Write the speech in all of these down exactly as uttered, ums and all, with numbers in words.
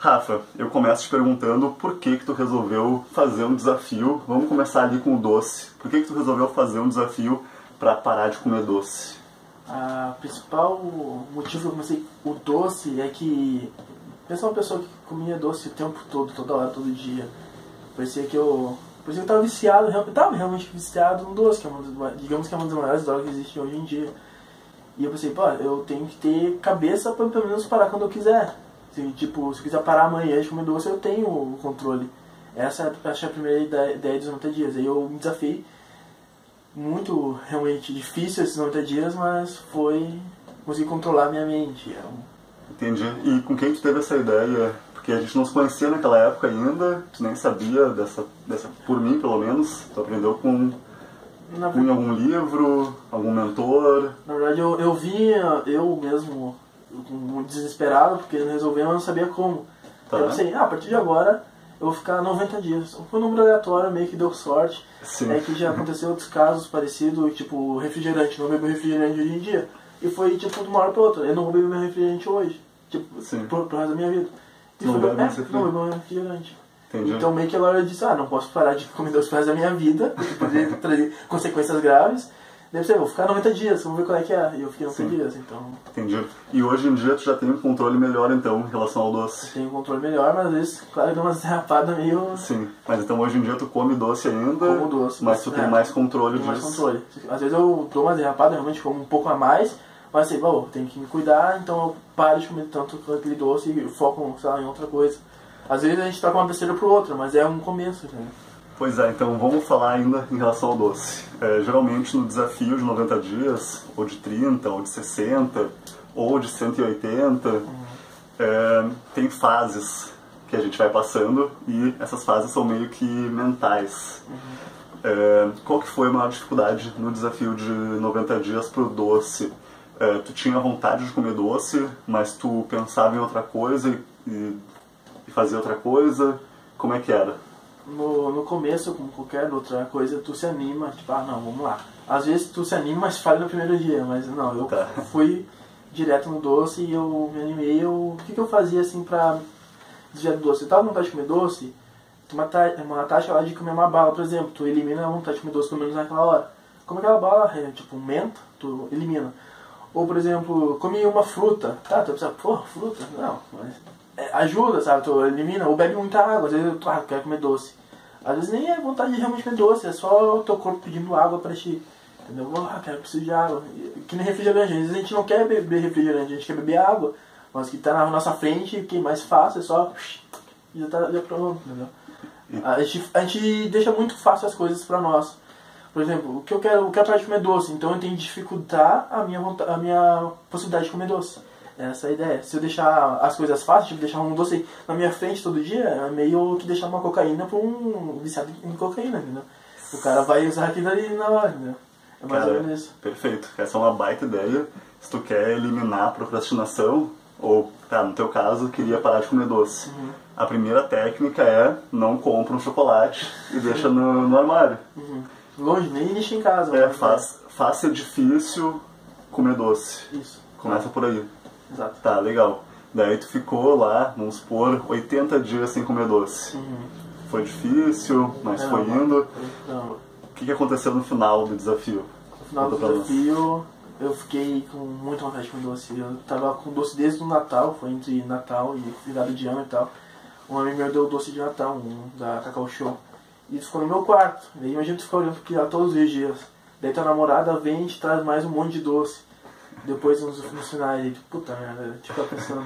Rafa, eu começo te perguntando por que que tu resolveu fazer um desafio. Vamos começar ali com o doce. Por que que tu resolveu fazer um desafio para parar de comer doce? A principal motivo que eu comecei o doce é que pensa uma pessoa que comia doce o tempo todo, toda hora, todo dia. Parecia que eu, parecia que eu tava viciado, eu tava realmente viciado no doce, que é uma das, digamos que é uma das maiores drogas que existe hoje em dia. E eu pensei, pô, eu tenho que ter cabeça para pelo menos parar quando eu quiser. Se, tipo, se eu quiser parar amanhã de comer doce, eu tenho o controle. Essa acho, é a primeira ideia, ideia dos noventa dias. Aí eu me desafiei. Muito, realmente difícil esses noventa dias, mas foi conseguir controlar a minha mente. É um... Entendi. E com quem tu teve essa ideia? Porque a gente não se conhecia naquela época ainda, tu nem sabia dessa, dessa por mim pelo menos, tu aprendeu com, na com algum livro, algum mentor? Na verdade eu, eu vinha, eu mesmo, muito desesperado, porque não resolvia, mas não sabia como. Tá. Aí eu pensei, ah, a partir de agora eu vou ficar noventa dias. Foi um número aleatório, meio que deu sorte. Sim. É que já aconteceu outros casos parecidos, tipo refrigerante, não bebo refrigerante hoje em dia. E foi tipo de uma hora pra outra, eu não vou beber meu refrigerante hoje, tipo, Sim. Por, por resto da minha vida. E não foi, bebe é, mais não bebo meu refrigerante. Entendi. Então meio que agora eu disse, ah, não posso parar de comer doce pro resto da minha vida, porque poderia trazer consequências graves. Deve ser, vou ficar noventa dias, vamos ver qual é que é. E eu fiquei noventa dias, então... Entendi. E hoje em dia tu já tem um controle melhor, então, em relação ao doce? Eu tenho um controle melhor, mas às vezes, claro, dá umas derrapadas meio... Sim, mas então hoje em dia tu come doce ainda, Como doce, mas tu é, tem mais controle tem disso. mais controle. Às vezes eu dou umas derrapadas, realmente como um pouco a mais, mas assim, bom, tenho que me cuidar, então eu paro de comer tanto aquele doce e foco, sei lá, em outra coisa. Às vezes a gente troca uma besteira pro outra, mas é um começo, né? Pois é, então vamos falar ainda em relação ao doce. É, geralmente no desafio de noventa dias, ou de trinta, ou de sessenta, ou de cento e oitenta, uhum. é, tem fases que a gente vai passando e essas fases são meio que mentais. Uhum. É, qual que foi a maior dificuldade no desafio de noventa dias pro doce? É, tu tinha vontade de comer doce, mas tu pensava em outra coisa e, e fazia outra coisa? Como é que era? No, no começo, como qualquer outra coisa, tu se anima, tipo, ah não, vamos lá. Às vezes tu se anima, mas falha no primeiro dia, mas não, eu tá. fui direto no doce e eu me animei. Eu, o que, que eu fazia assim pra desviar do doce? Eu tava com vontade de comer doce, uma, uma taxa lá de comer uma bala, por exemplo, tu elimina a vontade de comer doce pelo menos naquela hora. Como aquela bala é tipo menta, tu elimina. Ou por exemplo, comi uma fruta, tá, tu pensa, pô, fruta? Não, mas... ajuda, sabe? Tu elimina, ou bebe muita água, às vezes eu ah, quero comer doce. Às vezes nem é vontade de realmente comer doce, é só o teu corpo pedindo água pra ti. Entendeu? Ah, quero, preciso de água. Que nem refrigerante, às vezes a gente não quer beber refrigerante, a gente quer beber água, mas que tá na nossa frente, que é mais fácil, é só... já tá já pronto, entendeu? A gente, a gente deixa muito fácil as coisas pra nós. Por exemplo, o que eu quero, eu quero parar de comer doce, então eu tenho que dificultar a minha, vontade, a minha possibilidade de comer doce. Essa é a ideia. Se eu deixar as coisas fáceis, tipo deixar um doce na minha frente todo dia, é meio que deixar uma cocaína pra um viciado em cocaína, entendeu? O cara vai usar aquilo ali na hora, entendeu? É mais cara, ou menos isso. Perfeito. Essa é uma baita ideia. Se tu quer eliminar a procrastinação, ou, tá, no teu caso, queria parar de comer doce. Uhum. A primeira técnica é não compra um chocolate e deixa no, no armário. Uhum. Longe, nem deixa em casa. É, faz, faz ser difícil comer doce. Isso. Começa por aí. Exato. Tá, legal. Daí tu ficou lá, vamos supor, oitenta dias sem comer doce. Uhum. Foi difícil, mas não, foi indo. Não. O que, que aconteceu no final do desafio? No final do desafio, eu fiquei com muita vontade de comer doce. Eu tava com doce desde o Natal, foi entre Natal e virada de ano e tal. Um amigo meu deu doce de Natal, um da Cacau Show. E ficou no meu quarto. Daí imagina tu ficar olhando aquilo lá todos os dias. Daí tua namorada vem e te traz mais um monte de doce. Depois uns funcionários, tipo, puta merda, tipo, tá pensando.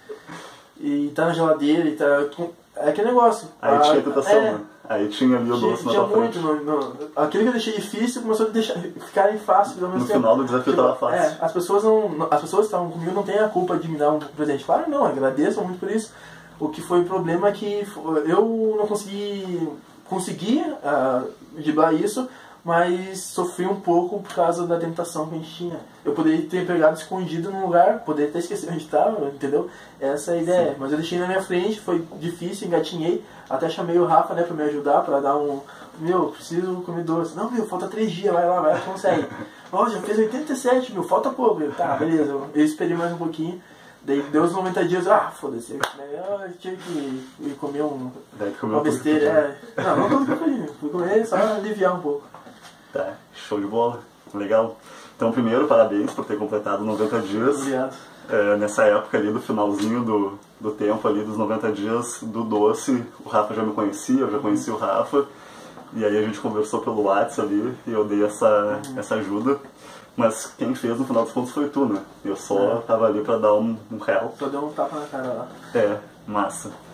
E tá na geladeira e tá... É aquele negócio. Aí a, tinha tentação, é, né? Aí tinha ali o tinha, doce na tinha tua muito, frente. no, no, aquilo que eu deixei difícil começou a deixar, ficar fácil. No tempo. final do desafio tipo, tava fácil. É, as pessoas não, as pessoas que estavam comigo não têm a culpa de me dar um presente. Claro, não, agradeço muito por isso. O que foi o problema é que eu não consegui, consegui uh, driblar isso, mas sofri um pouco por causa da tentação que a gente tinha. Eu poderia ter pegado escondido num lugar, poderia até esquecer onde estava, entendeu? Essa é a ideia. Sim. Mas eu deixei na minha frente, foi difícil, engatinhei, até chamei o Rafa, né, pra me ajudar, pra dar um... Meu, preciso comer doce. Não, meu, falta três dias, vai lá, vai, consegue. Ó, já fez oitenta e sete, meu, falta pouco. Eu, tá, beleza, eu esperei mais um pouquinho. Daí deu os noventa dias, ah, foda-se. Daí eu tive que ir comer um, Daí comeu uma besteira. É. Não, não tudo que eu fui. Fui comer só pra aliviar um pouco. Tá, show de bola. Legal. Então, primeiro, parabéns por ter completado noventa dias. Obrigado. É, nessa época ali, do finalzinho do, do tempo ali, dos noventa dias do doce, o Rafa já me conhecia, eu já conhecia o Rafa. E aí a gente conversou pelo WhatsApp ali e eu dei essa, uhum. essa ajuda. Mas quem fez no final dos contos foi tu, né? Eu só é. tava ali pra dar um, um help. Só deu um tapa na cara lá. É, massa.